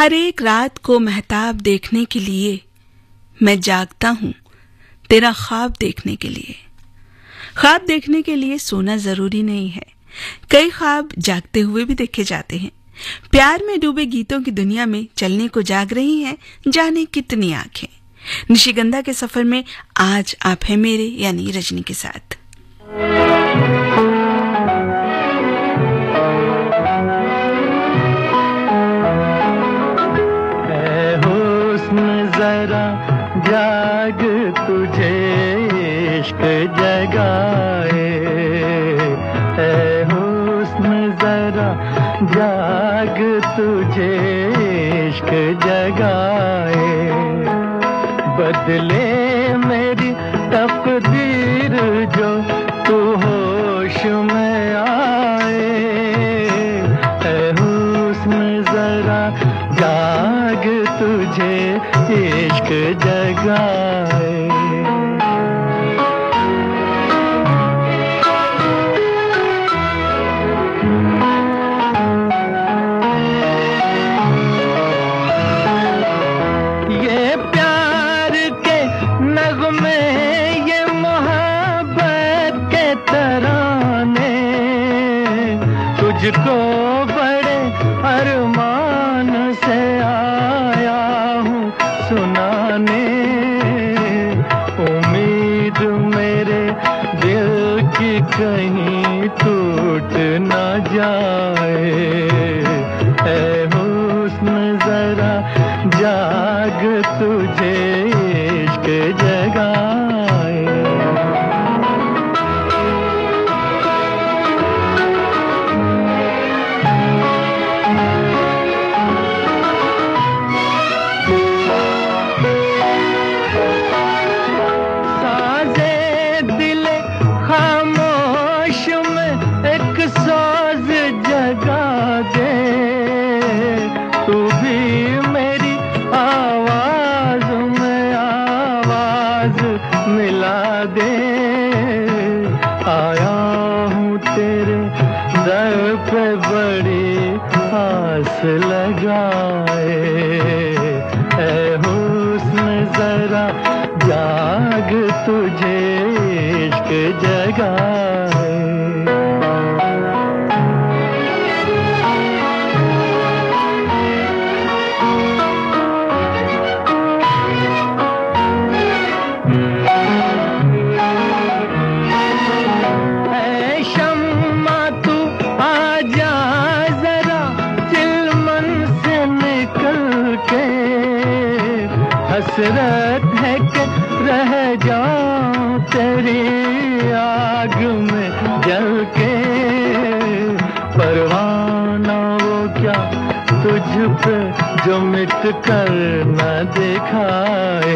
हर एक रात को महताब देखने के लिए मैं जागता हूँ, तेरा ख्वाब देखने के लिए। ख्वाब देखने के लिए सोना जरूरी नहीं है, कई ख्वाब जागते हुए भी देखे जाते हैं। प्यार में डूबे गीतों की दुनिया में चलने को जाग रही हैं जाने कितनी आंखें। निशिगंधा के सफर में आज आप है मेरे यानी रजनी के साथ। जाग तुझे इश्क जगाए, ऐ हुस्न जरा जाग तुझे इश्क जगाए। बदले मेरी तकदीर जो तू होश में आए, ऐ हुस्न जरा जाग तुझे इश्क जगाए। ये प्यार के नगमे, ये मोहब्बत के तराने तुझको बड़े अरमान से आया हूँ सुनाने। उम्मीद मेरे दिल की कहीं टूट न जाए, ऐ हुस्न जरा जाग तुझे इश्क जगाए। मिला दे आया हूँ तेरे दर पे बड़ी आस लगाए, ऐ हुस्न जरा जाग तुझे इश्क जगाए। हसरत है कि रह जाऊं तेरी आग में जल के, परवाना वो क्या तुझ पे जो मिट कर न दिखाए,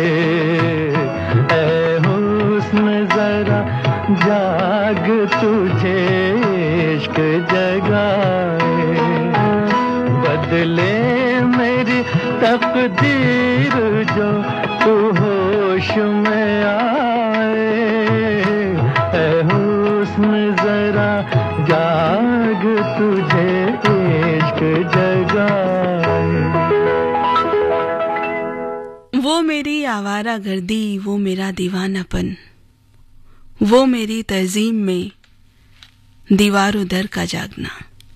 ऐ हुस्न जरा जाग तुझे इश्क जगाए। बदले मेरी तकदीर जो तू होश में आए, ऐ हुस्न जरा जाग तुझे इश्क जगाए। वो मेरी आवारा गर्दी, वो मेरा दीवानापन, वो मेरी तहजीम में दीवारों दर का जागना।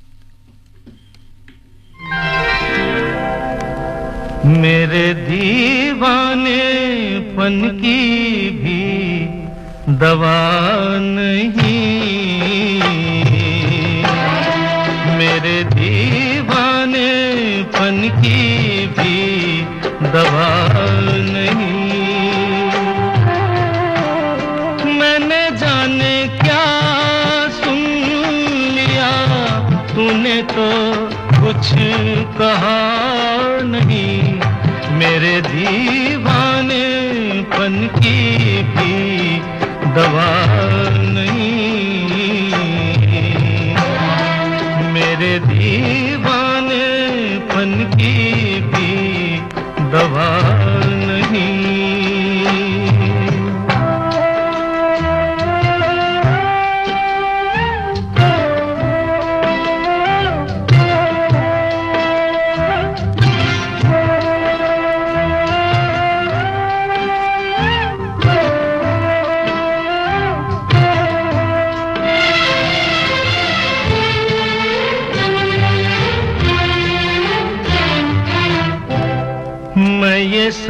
मेरे दीवानेपन की भी दवा नहीं, मेरे दीवानेपन की भी दवा नहीं। मैंने जाने क्या सुन लिया, तूने तो कुछ कहा नहीं। मेरे दीवानेपन की भी दवा नहीं, मेरे दीवानेपन की भी दवा नहीं।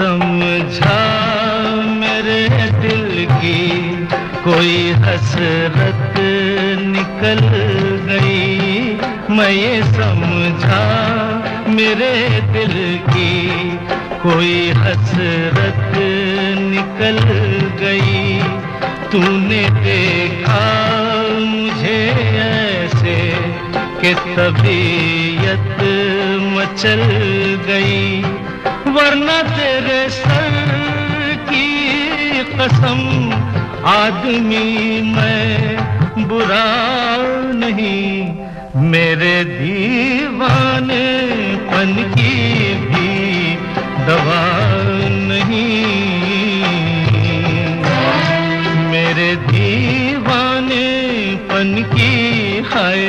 समझा मेरे दिल की कोई हसरत निकल गई। मैं ये समझा मेरे दिल की कोई हसरत निकल गई। तूने देखा मुझे ऐसे कि तबीयत मचल गई, वरना तेरे सर की कसम आदमी मैं बुरा नहीं। मेरे दीवानेपन की भी दवा नहीं, मेरे दीवानेपन की हाय।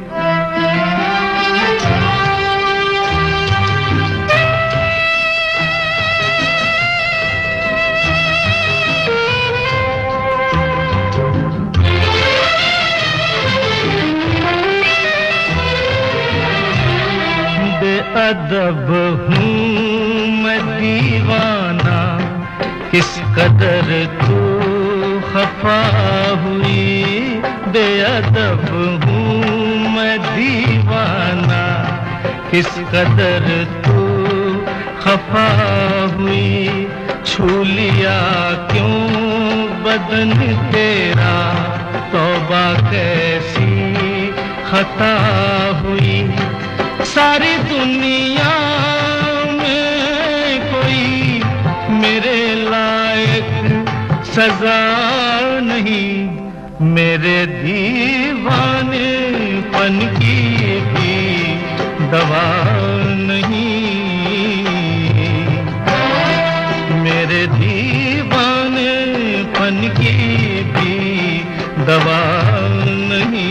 अदब हूँ मैं दीवाना, किस कदर तू खफा हुई। बेअदब हूँ मैं दीवाना, किस कदर तू खफा हुई। छू लिया क्यों बदन तेरा, तौबा कैसी खता हुई। सारी दुनिया में कोई मेरे लायक सजा नहीं। मेरे दीवानेपन की भी दवा नहीं, मेरे दीवानेपन की भी दवा नहीं।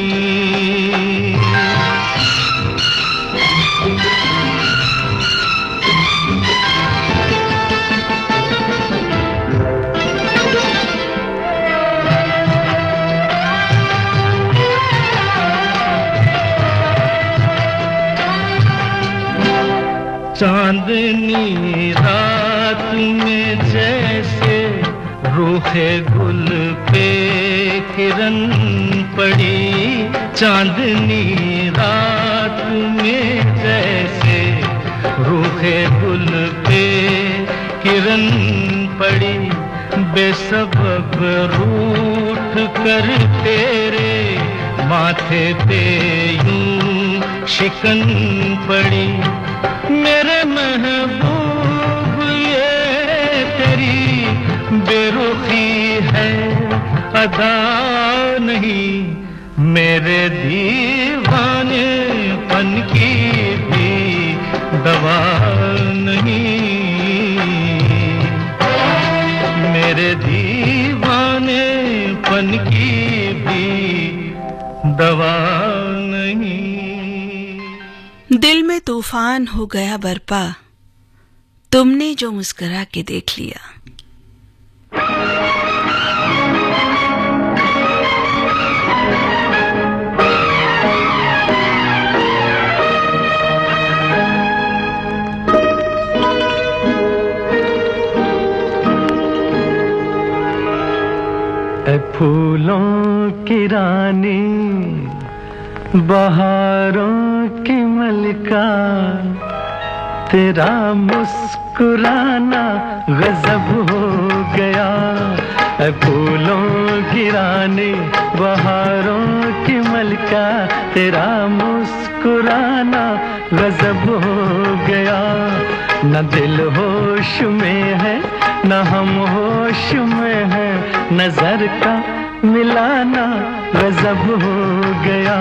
चांदनी रात में जैसे रूखे गुल पे किरण पड़ी। चांदनी रात में जैसे रूखे गुल पे किरण पड़ी। बेसबब रूठ कर तेरे माथे पे यूं शिकन पड़ी। मेरे महबूब ये तेरी बेरुखी है अदा नहीं। मेरे दीवानेपन की भी दवा नहीं, मेरे दीवानेपन की भी दवा नहीं। दिल में तूफान हो गया बरपा, तुमने जो मुस्कुरा के देख लिया। ऐ फूलों की रानी, बहारों की मलिका, तेरा मुस्कुराना गजब हो गया। ऐ फूलों की रानी, बहारों की मलिका, तेरा मुस्कुराना गजब हो गया। न दिल होश में है न हम होश में है, नजर का मिलाना गजब हो गया।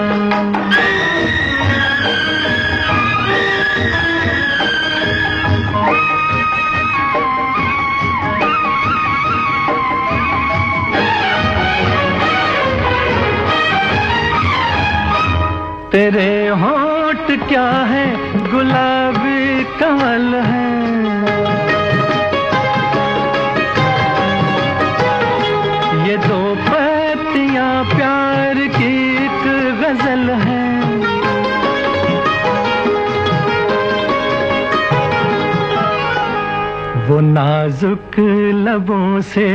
तेरे होंठ क्या है गुलाबी कमल है, ये दो पत्तियां प्यार की एक गजल है। वो नाजुक लबों से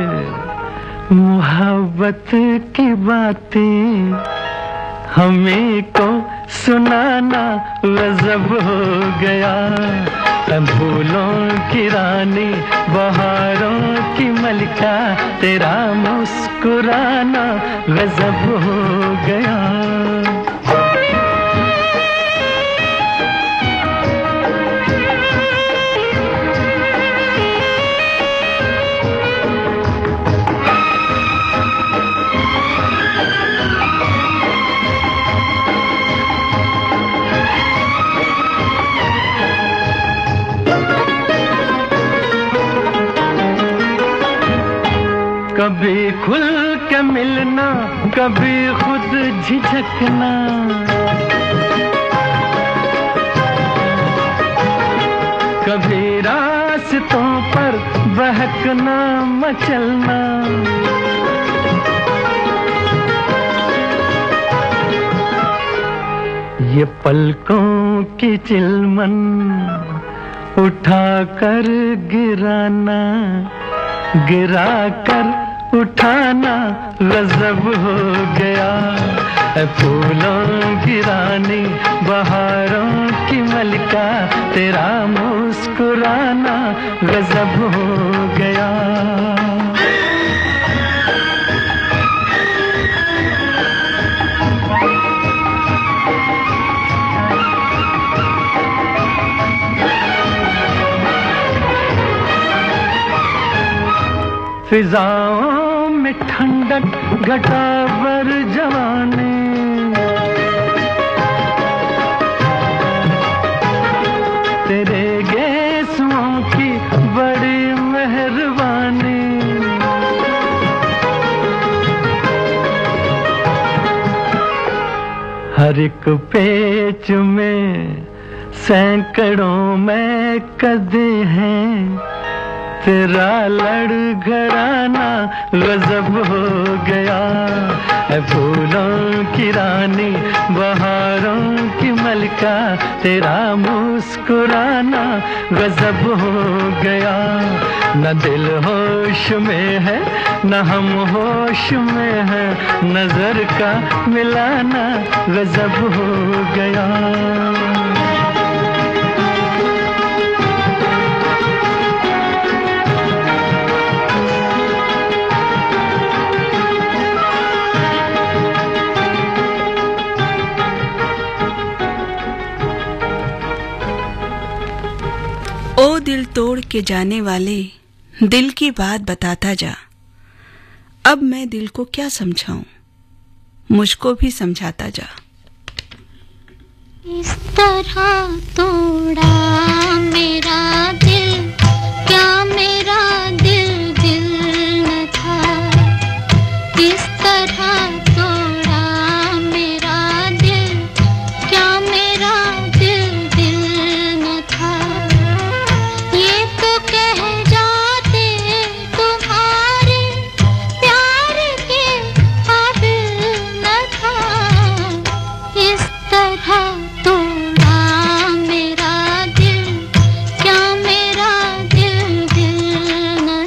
मोहब्बत की बातें हमें को सुनाना गज़ब हो गया। फूलों की रानी बहारों की मलिका तेरा मुस्कुराना गज़ब हो गया। कभी खुल के मिलना, कभी खुद झिझकना, कभी रास्तों पर बहकना मचलना। ये पलकों की चिलमन उठा कर गिराना, गिरा कर उठाना गज़ब हो गया। फूलों की रानी बहारों की मलिका तेरा मुस्कुराना गज़ब हो गया। फिजाओं में ठंडक घटा बर जवानी, तेरे गेसुओं की बड़ी मेहरबानी। हर एक पेच में सैकड़ों में कदे हैं तेरा लड़खड़ाना गज़ब हो गया। फूलों की रानी बहारों की मलिका तेरा मुस्कुराना गज़ब हो गया। न दिल होश में है न हम होश में है, नजर का मिलाना गज़ब हो गया। ओ दिल तोड़ के जाने वाले, दिल की बात बताता जा। अब मैं दिल को क्या समझाऊं, मुझको भी समझाता जा। इस तरह तोड़ा मेरा दिल, क्या मेरा दिल दिल न था। इस तरह तोड़ा मेरा दिल, क्या मेरा दिल दिल न था। ये तो कह जाते तुम्हारे प्यार के काबिल न था। इस तरह तोड़ा मेरा दिल, क्या मेरा दिल दिल न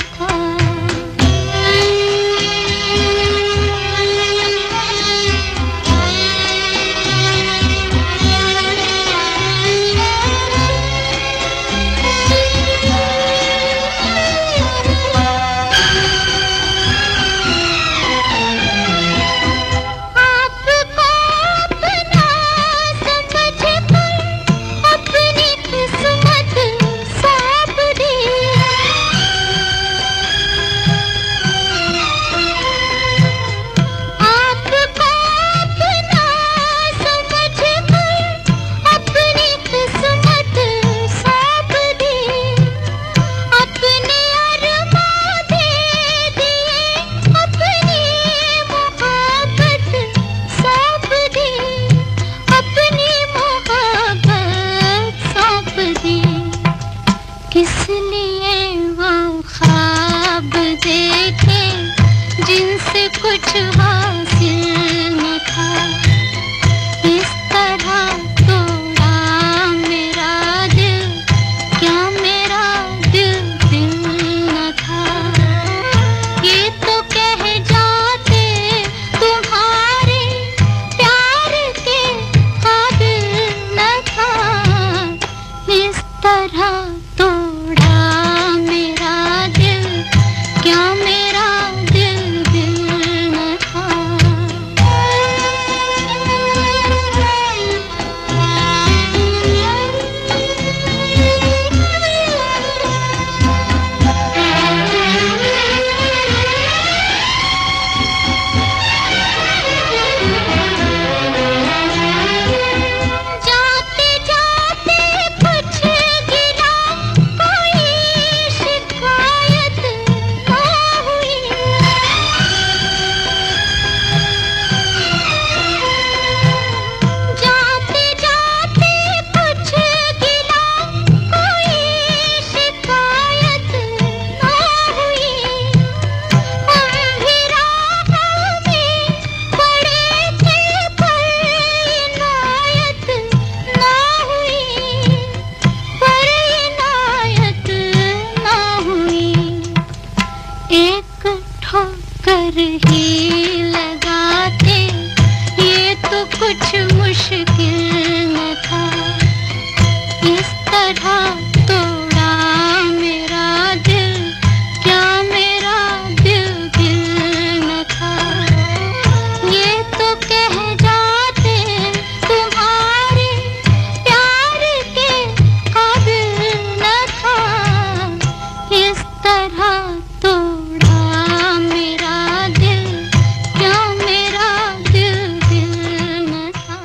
कुछ मुश्किल न था, इस तरह तोड़ा मेरा दिल, क्या मेरा दिल दिल न था। ये तो कह जाते तुम्हारे प्यार के काबिल न था, इस तरह तोड़ा मेरा दिल, क्या मेरा दिल दिल न था।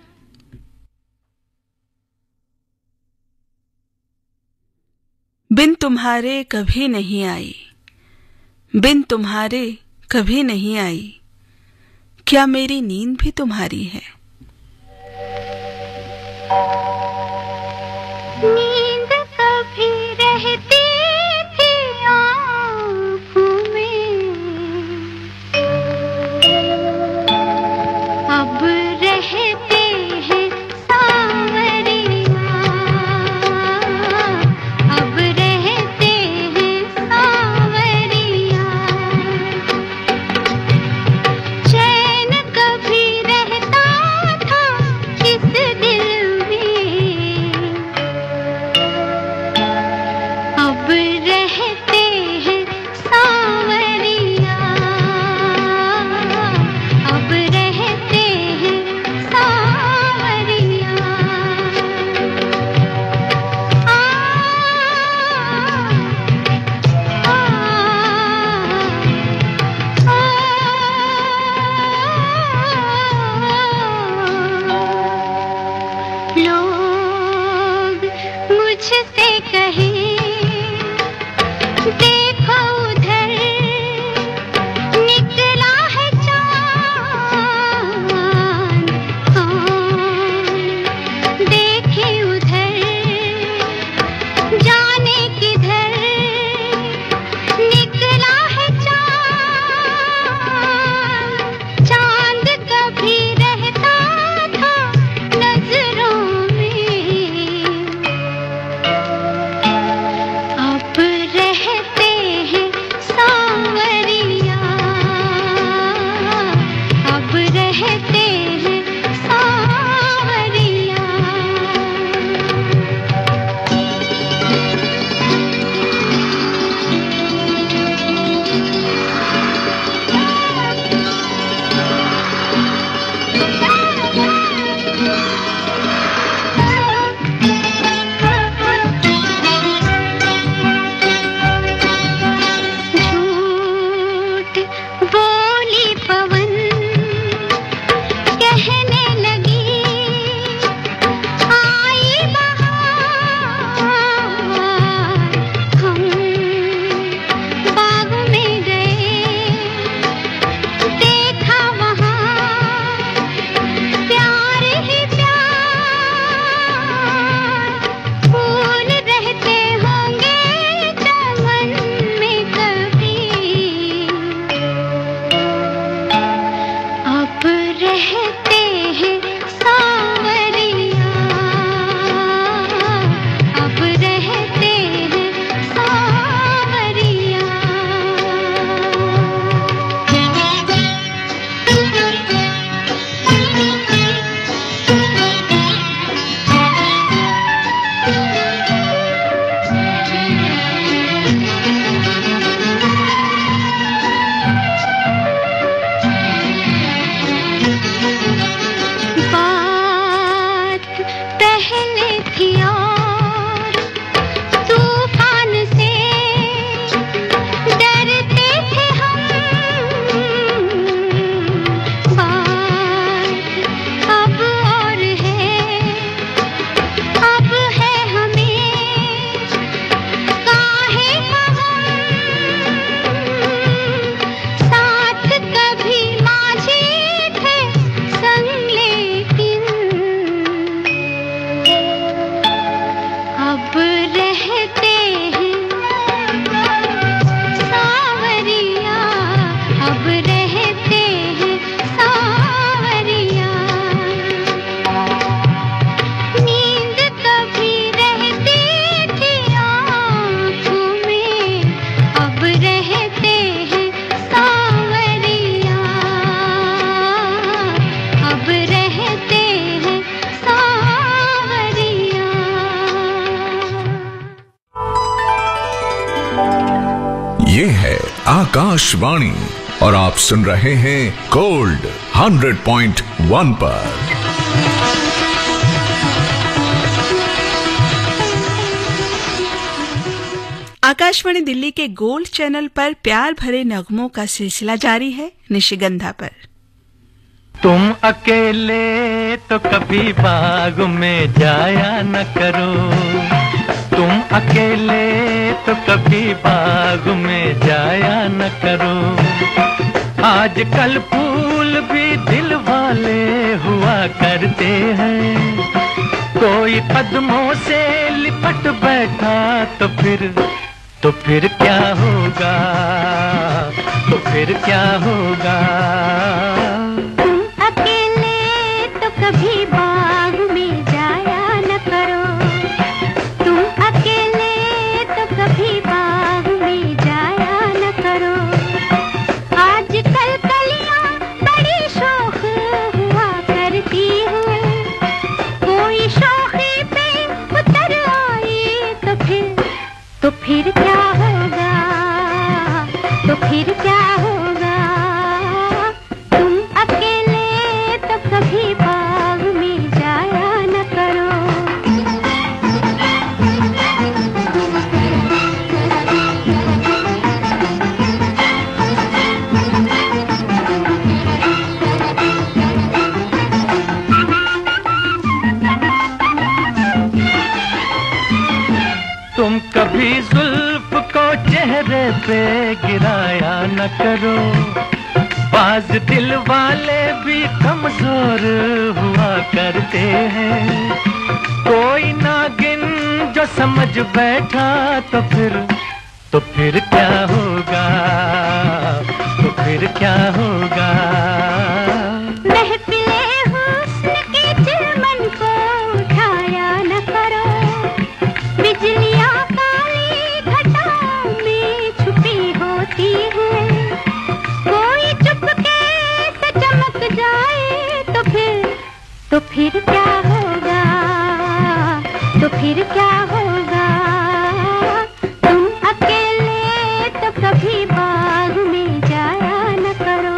बिन तुम्हारे कभी नहीं आई, बिन तुम्हारे कभी नहीं आई, क्या मेरी नींद भी तुम्हारी है। नींद कभी रहती थी आँखों में, अब रहते हैं सांवरिया, अब रहते हैं सांवरिया। चैन कभी रहता था इस दिल में, अब रहते हैं सांवरिया, अब रहते हैं सांवरिया। लोग मुझसे कहे देखो उधर निकला है चाँद, देखे उधर जाने किधर निकला है चाँद। चाँद कभी रहता था नजरों में, अब रहते हैं सांवरिया, अब रहते हैं सांवरिया। झूठ बोली पवन कहने लगी, आई बहार। हम बाग में गए, देखा वहाँ प्यार ही प्यार। फूल रहते होंगे चमन में कभी, अब रहते हैं सांवरिया, अब रहते हैं सांवरिया। आकाशवाणी और आप सुन रहे हैं गोल्ड 100.1 पर। आकाशवाणी दिल्ली के गोल्ड चैनल पर प्यार भरे नगमों का सिलसिला जारी है निशिगंधा पर। तुम अकेले तो कभी बाग में जाया न करो, तुम अकेले तो कभी बाग में जाया न करो। आजकल फूल भी दिल वाले हुआ करते हैं, कोई कदमों से लिपट बैठा तो फिर क्या होगा, तो फिर क्या होगा। तुम अकेले तो कभी बाग में जाया न करो, तुम अकेले तो कभी बाग में जाया न करो। आजकल कलियां बड़ी शौक हुआ करती हैं, कोई शौकी पे उतर आई तो फिर क्या होगा, तो फिर क्या होगा। तुम अकेले तो कभी बाग में जाया न करो। तुम कभी जुल्फ को चेहरे पे गिराया न करो, बाज दिल वाले भी कमजोर हुआ करते हैं। कोई नागिन जो समझ बैठा तो फिर क्या होगा, तो फिर क्या होगा। महफिले हुस्न के चिलमन को उठाया न करो, बिजलियां काली घटाओं में छुपी होती हैं, कोई चुपके से चमक जाए तो फिर क्या होगा, तो फिर क्या होगा। तुम अकेले तो कभी बाग में जाया न करो।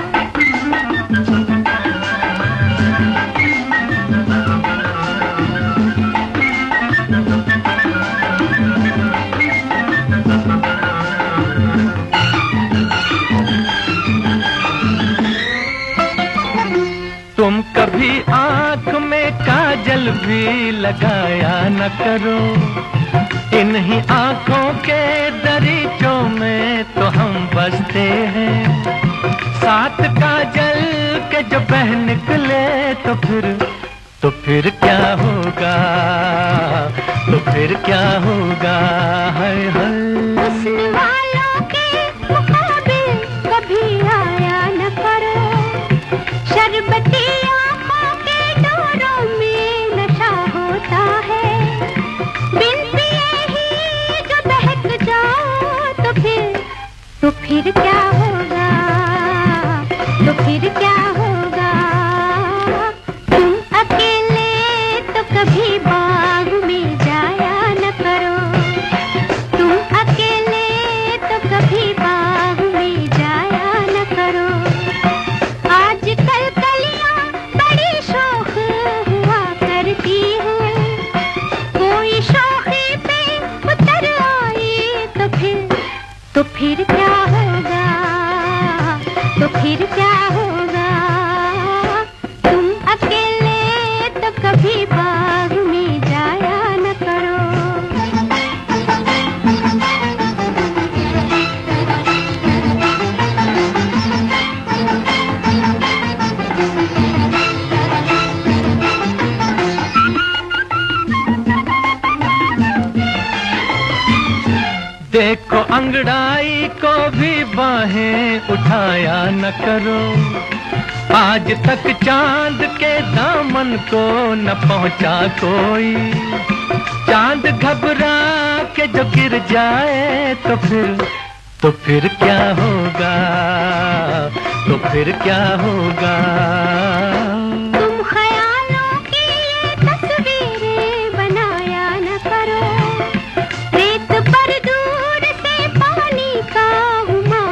तुम कभी आंख में काजल भी लगाया न करो, इन्हीं आंखों के दरीचों में तो हम बसते हैं। साथ काजल के जो बह निकले तो फिर क्या होगा, तो फिर क्या होगा। हाय हाय हुस्न वालों के मुकाबिल कभी आया न करो, शरबती आंखों के डोरों में नशा होता है, बिन पिए ही जो बहक जाओ तो फिर क्या होगा, तो फिर क्या होगा। तुम अकेले तो कभी बाग में जाया न करो, तुम अकेले तो कभी बाग में जाया न करो। आजकल कलियां बड़ी शौक हुआ करती हैं, कोई शौकी पे उतर आई तो फिर क्या होगा, तो फिर क्या होगा। तुम अकेले तो कभी बाग में जाया न करो। देखो अंगड़ाई को भी बाहें उठाया न करो, आज तक चांद के दामन को न पहुंचा कोई। चांद घबरा के जो गिर जाए तो फिर क्या होगा, तो फिर क्या होगा। तुम ख्यालों की ये तस्वीरें बनाया न करो, रेत पर दूर से पानी का घुमा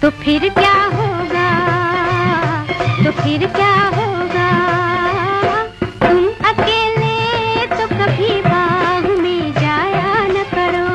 तो फिर क्या होगा, तो फिर क्या होगा। तुम अकेले तो कभी बाग में जाया न करो।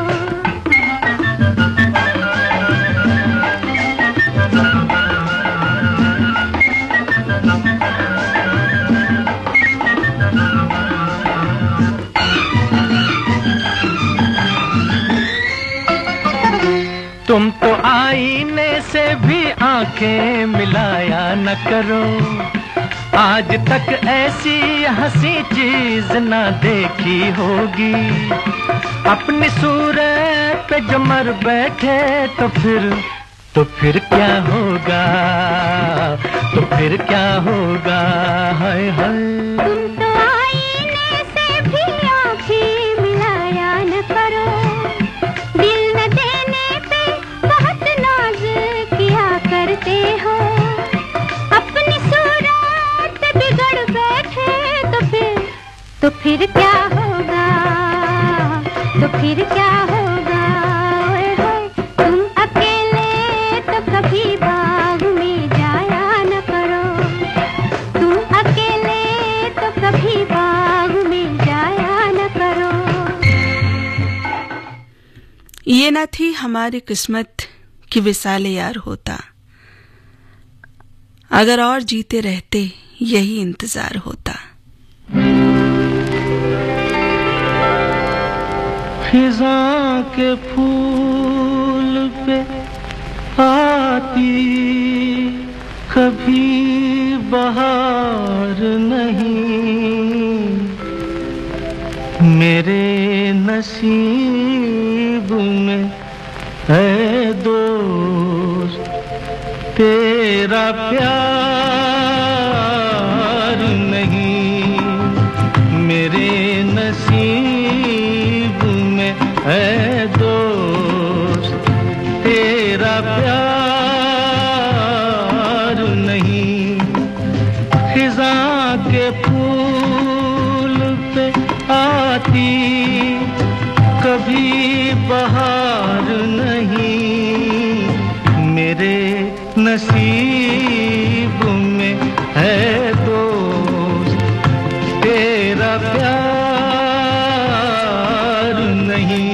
तुम तो आईने से भी आंखें मिलाया न करो। आज तक ऐसी हंसी चीज न देखी होगी। अपनी सूरत पे जो मर बैठे तो फिर क्या होगा, तो फिर क्या होगा। हाय हाय तुम तो आईने से भी आंखें मिलाया न करो। दिल न देने पे बहुत नाज किया करते हो। अपनी सूरत बिगड़ बैठे तो फिर क्या होगा, तो फिर क्या होगा। ओए होए तुम अकेले तो कभी बाग में जाया न करो। तुम अकेले तो कभी बाग में जाया न करो। ये न थी हमारी किस्मत कि विसाल यार होता। अगर और जीते रहते यही इंतजार होता। खिज़ां के फूल पे आती कभी बहार नहीं। मेरे नसीब में है दोस्त तेरा प्यार नहीं। मेरे नसीब में है दोस्त तेरा प्यार नहीं। खिज़ां के फूल पे आती कभी बहार नहीं। मेरे नसीब में है दोस्त तेरा प्यार नहीं।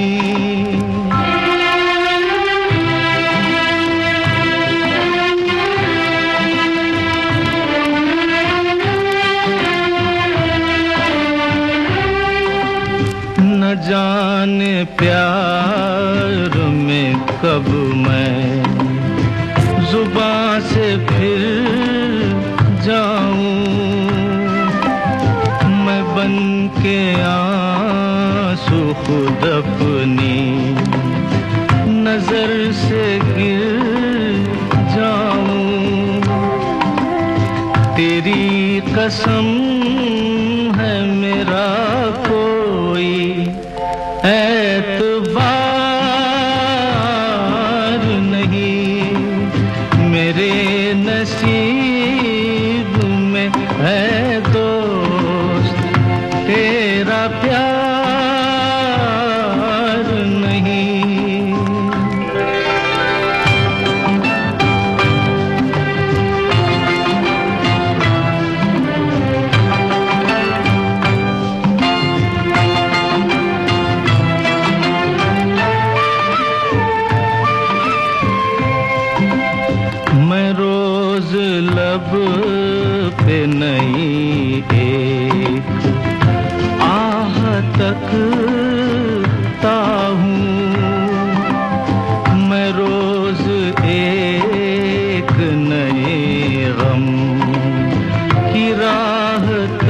न जाने प्यार में कब मैं जुबां से फिर जाऊं। मैं बन के आंसू खुद अपनी नजर से गिर जाऊं। तेरी कसम है मेरा कोई एतबार नहीं। मेरे नसीब में है दोस्त तेरा प्यार नहीं। मैं रोज लब पे नई एक आह तकता हूँ। मैं रोज एक नए गम की राह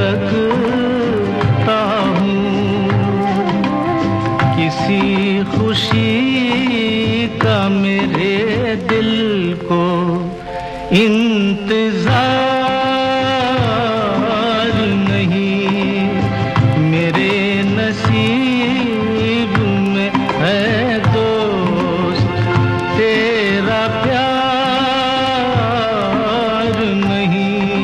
तकता हूँ। किसी खुशी का मेरे दिल को इंतजार नहीं। मेरे नसीब में है दोस्त तेरा प्यार नहीं।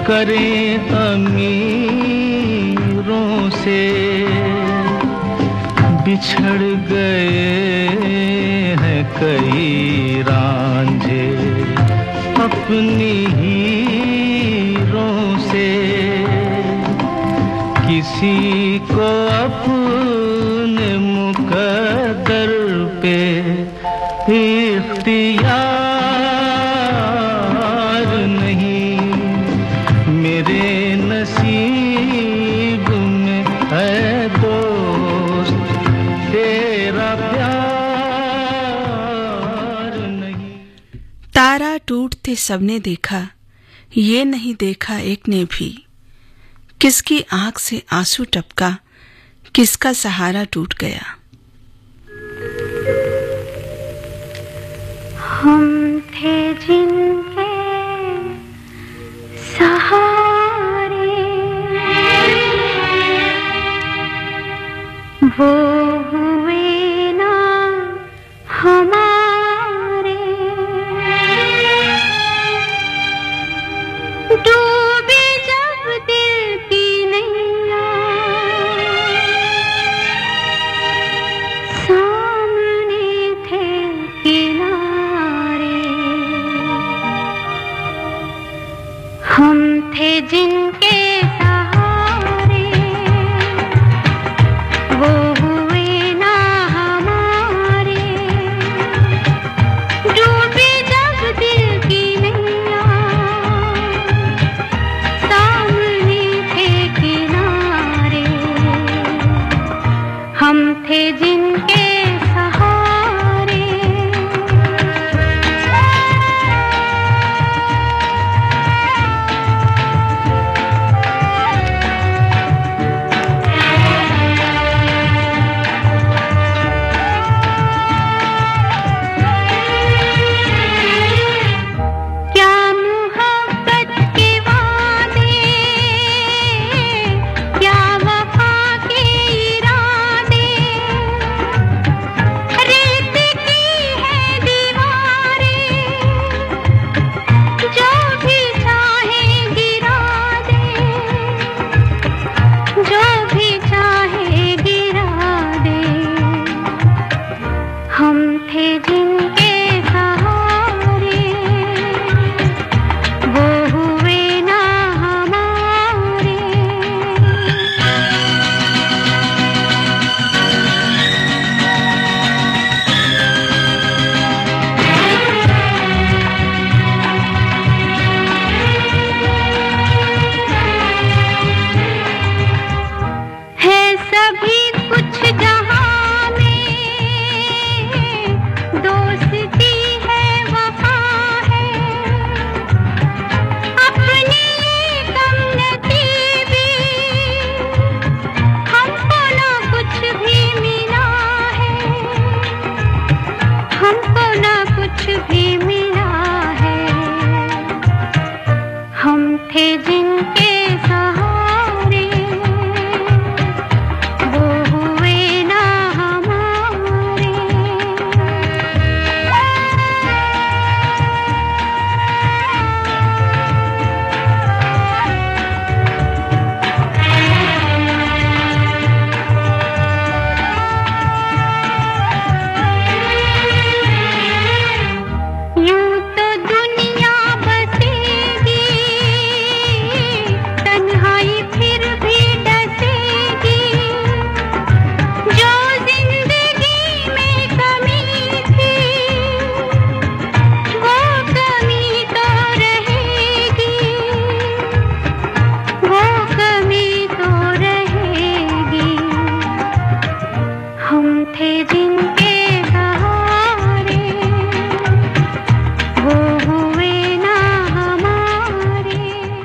करें अमीरों से, बिछड़ गए हैं कई रांझे अपनी हीरों से। किसी को अपने मुकद्दर पे इख्तियार नहीं, मेरे नसीब में है दोस्त तेरा प्यार नहीं। तारा टूटते सबने देखा, ये नहीं देखा एक ने भी, किसकी आंख से आंसू टपका, किसका सहारा टूट गया। हम थे जिनके सहारे, वो हुए ना हमारे। डूबे जब दिल की नैया, सामने थे किनारे। हम थे जिनके सहारे, वो हुए ना हमारे। डूबे जब दिल की नैया, सामने थे किनारे। हम थे जिनके सहारे। क्या मोहब्बत के वादे, क्या वफा के इरादे, रेत की है दीवारें, जो भी चाहे गिरा दे, जो भी चाहे गिरा दे। हम थे जिनके सहारे, वो हुए ना हमारे। है सभी कुछ जहां में, दोस्ती है वफा है। अपनी कम नसीबी, हमको ना कुछ भी मिला है, हमको ना कुछ भी मिला है। हम थे जिनके सहारे, वो हुए ना हमारे। यूं तो दुनिया बसेगी, तन्हाई फिर भी डसेगी। जो जिंदगी में कमी थी, वो कमी तो रहेगी, वो कमी तो रहेगी। हम थे जिनके सहारे, वो हुए ना हमारे।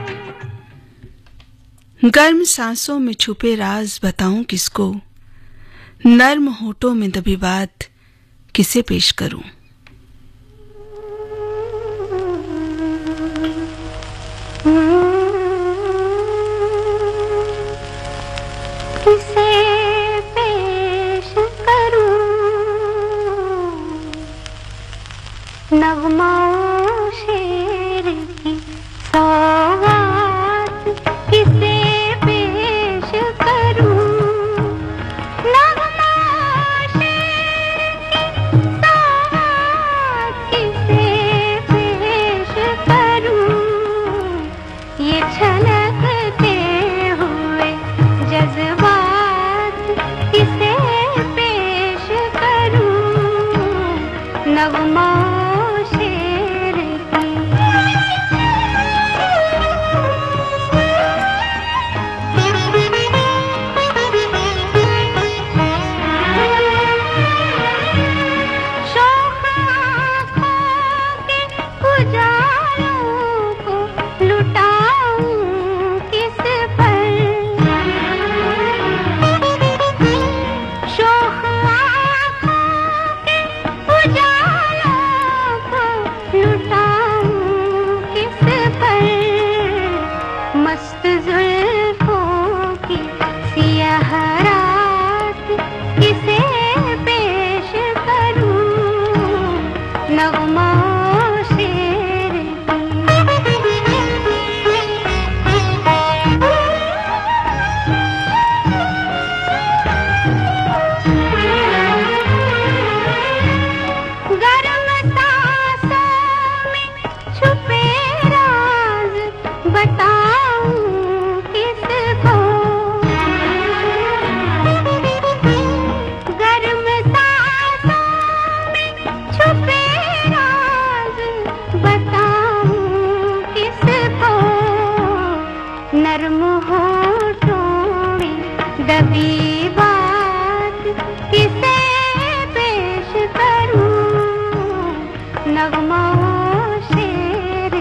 गर्म सांसों में छुपे राज बताऊं किसको, नर्म होठों में दबी बात किसे पेश करूं। किसे पेश करूं नगमा शेर की सौगात। मस्त जुल्फों की सियाह रात किसे पेश करूं नगमों शेर गरम सांसों में छुपे राज बताऊं किसको गर्म सांसों में छुपे राज बताऊं किसको नर्म होठों में दबी बात किसे पेश करूं नगमों शेर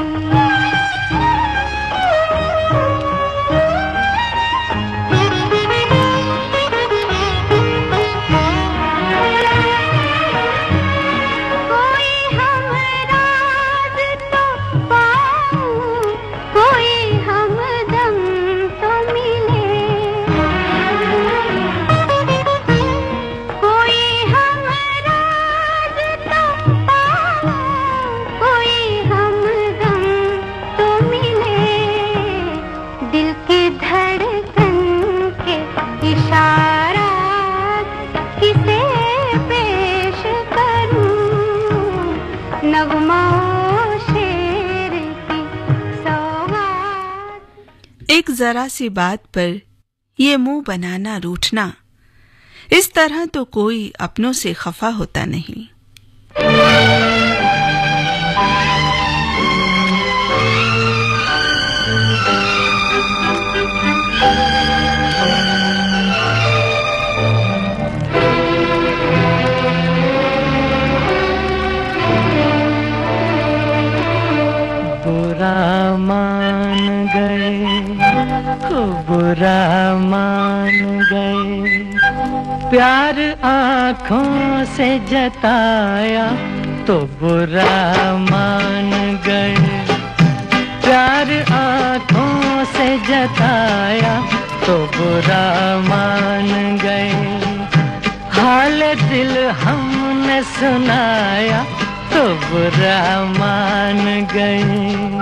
कोई हमराज तो पाऊं कोई हमदम तो मिले कोई हमराज तो पाऊं कोई हमदम तो मिले दिल की धड़कन के इशारात किसे पेश करूं नगमों शेर की सौगात एक जरा सी बात पर ये मुंह बनाना रूठना, इस तरह तो कोई अपनों से खफा होता नहीं। बुरा मान गए, बुरा मान गए, प्यार आँखों से जताया तो बुरा मान गए, प्यार आँखों से जताया तो बुरा मान गए, हाल दिल हमने सुनाया तो बुरा मान गए।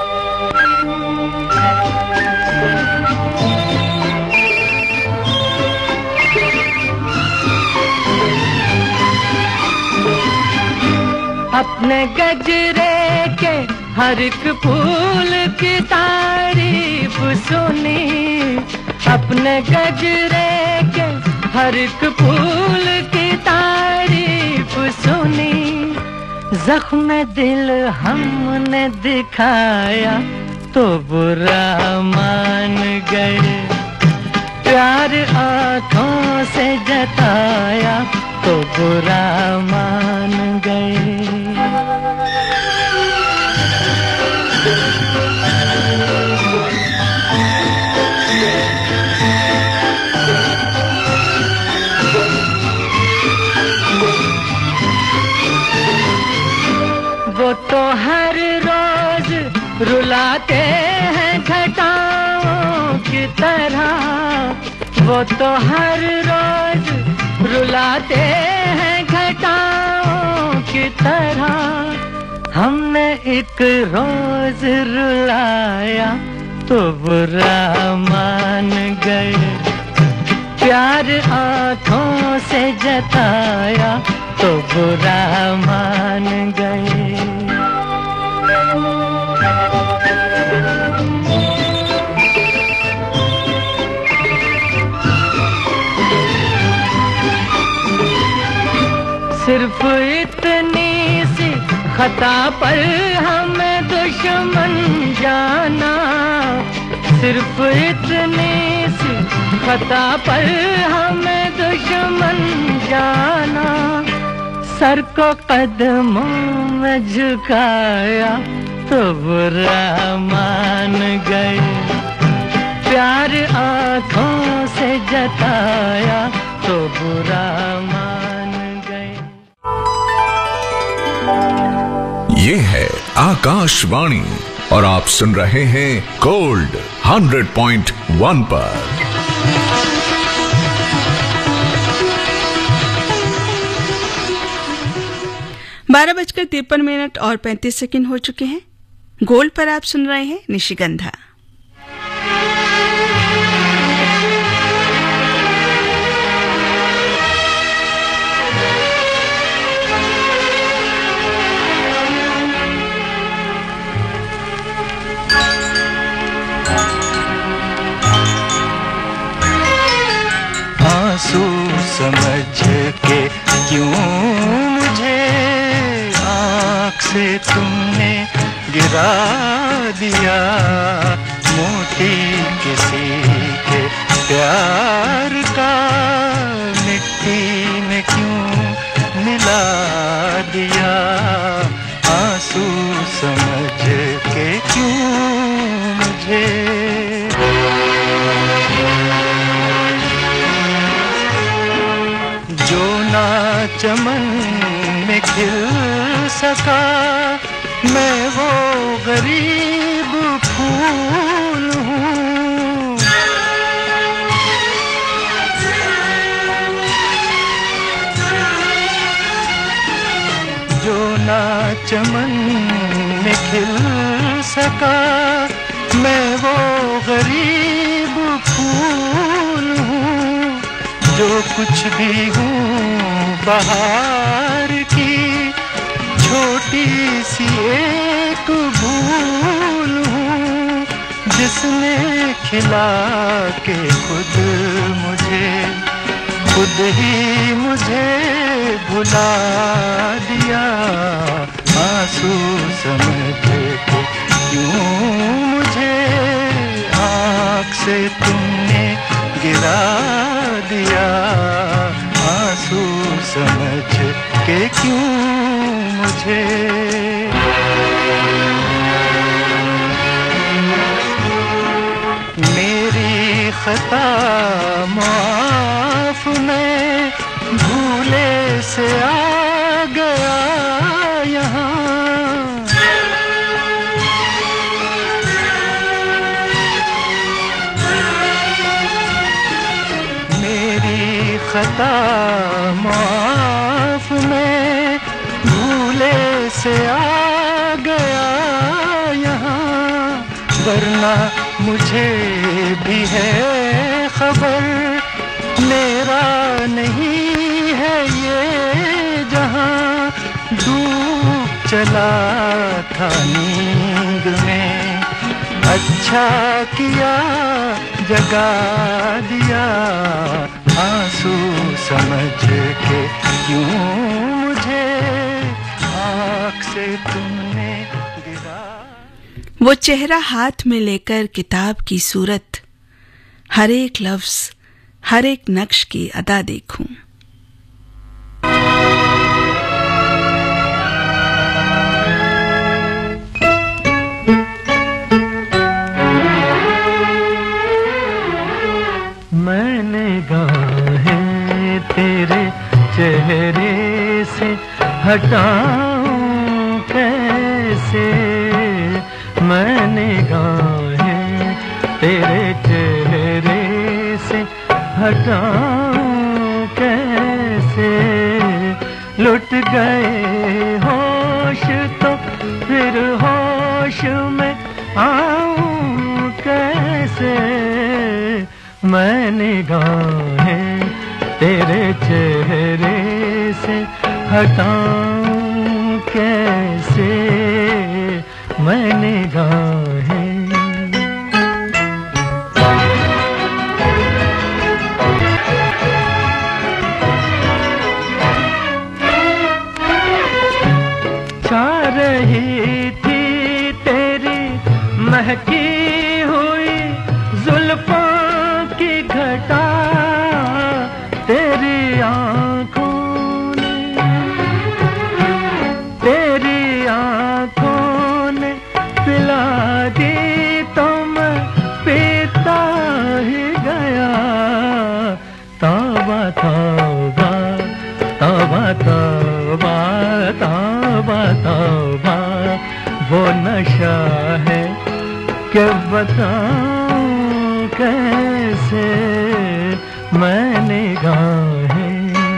अपने गजरे के हर एक फूल की तारीफ सुनी, अपने गजरे के हर एक फूल की तारीफ सुनी, जख्म दिल हमने दिखाया तो बुरा मान गए, प्यार आँखों से जताया तो बुरा मान गए। वो तो हर रोज रुलाते हैं घटाओं की तरह, वो तो हर रोज रुलाते हैं घटाओं की तरह, हमने एक रोज रुलाया तो बुरा मान गए, प्यार आँखों से जताया तो बुरा मान गए। सिर्फ इतनी सी खता पर हमें दुश्मन जाना, सिर्फ इतनी सी खता पर हमें दुश्मन जाना, सर को कदमों में झुकाया तो बुरा मान गए, प्यार आँखों से जताया तो बुरा मान गए। ये है आकाशवाणी और आप सुन रहे हैं गोल्ड 100.1 पर। 12:53 और 35 सेकंड हो चुके हैं। गोल्ड पर आप सुन रहे हैं निशिगंधा। आंसू समझ के क्यों मुझे आँख से तुमने गिरा दिया, मोती किसी के प्यार का मिट्टी में क्यों मिला दिया, आंसू समझ के क्यों मुझे। जो ना चमन में खिल सका, मैं वो गरीब फूल हूँ। जो ना चमन में खिल सका, मैं वो गरीब फूल हूँ। जो कुछ भी हूँ बहार की, छोटी सी एक भूल हूँ, जिसने खिला के खुद ही मुझे भुला दिया, आंसू समझ के क्यों मुझे आँख से तुमने गिरा दिया, आंसू समझ के क्यों मुझे। मेरी खता माफ, मैं भूले से आ गया यहाँ, मेरी खता माफ, मैं भूले से आ गया यहाँ, वरना मुझे भी है खबर, मेरा नहीं है ये जहां, डूब चला था नींद में, अच्छा किया जगा दिया, आंसू समझ के क्यों मुझे आँख से तुमने गिरा। वो चेहरा हाथ में लेकर किताब की सूरत, हर एक लफ्ज हर एक नक्श की अदा देखूं। मैंने गाहें तेरे चेहरे से हटाऊं कैसे, मैंने गाहें तेरे चेहरे से हटाऊं कैसे, लुट गए होश तो फिर होश में आऊं कैसे, मैंने गाहें तेरे चेहरे से हटाऊं कैसे, मैंने गाहें। छा रही थी तेरी महकी हुई जुल्फों की घटा, तेरी आँखों ने पिला के बताऊं कैसे मैं निगाहें।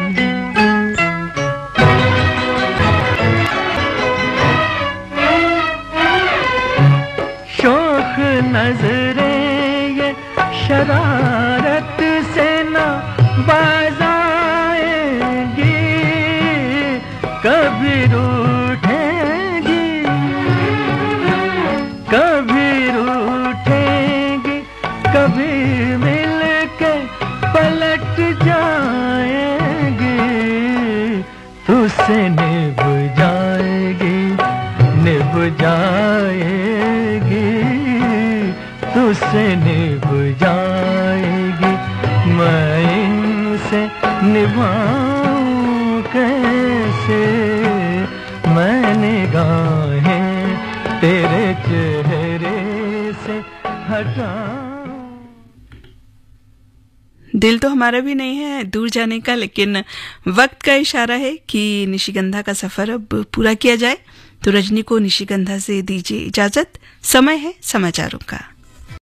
शोख नजरें ये शरारत से न बाज आएंगी, कभी रूठेंगी कभी रूठेंगी, कभी मिलके पलट जाएंगी, तुझसे निभ जाएगी निभ जाएगी, तुझसे निभ जाएगी। मैं इनसे निभाऊं कैसे मैं निगाहें तेरे चेहरे से हटाऊं। दिल तो हमारा भी नहीं है दूर जाने का, लेकिन वक्त का इशारा है कि निशिगंधा का सफर अब पूरा किया जाए। तो रजनी को निशिगंधा से दीजिए इजाजत। समय है समाचारों का।